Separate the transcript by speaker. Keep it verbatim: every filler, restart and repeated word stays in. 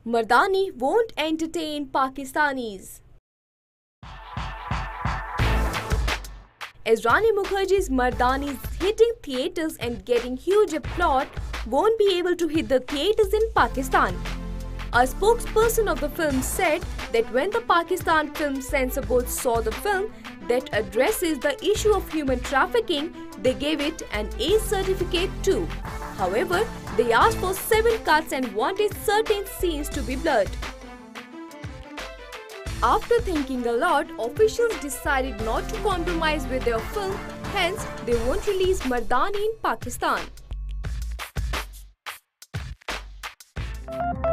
Speaker 1: Mardani won't entertain Pakistanis. As Rani Mukherjee's Mardani is hitting theatres and getting huge applause, won't be able to hit the theatres in Pakistan. A spokesperson of the film said that when the Pakistan Film Censor Board saw the film that addresses the issue of human trafficking, they gave it an A certificate too. However, they asked for seven cuts and wanted certain scenes to be blurred. After thinking a lot, officials decided not to compromise with their film, hence they won't release Mardani in Pakistan.